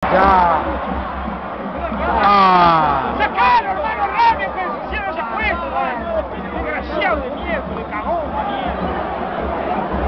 Ya. Ah. ¡Sacalo, hermano Rami, que si no se puede, desgraciado de mierda, le cagó una mierda.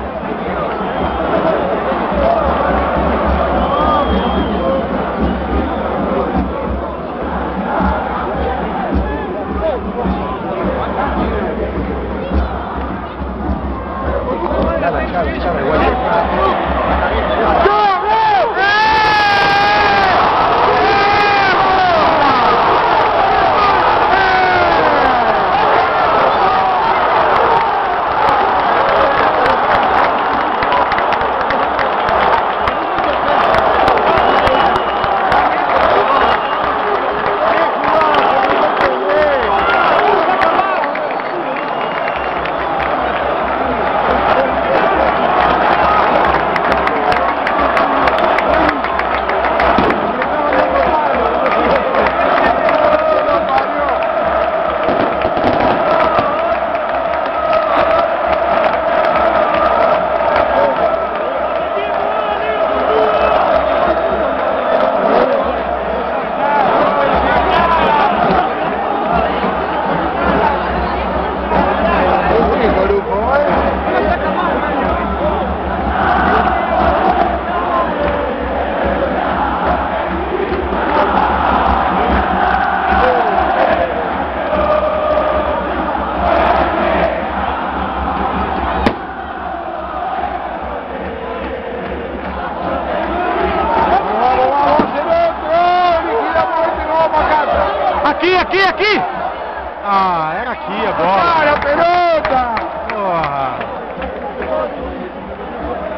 Aqui! Ah, era aqui a bola. Para, pelota! Porra.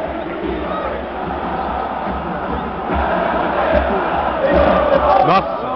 Nossa.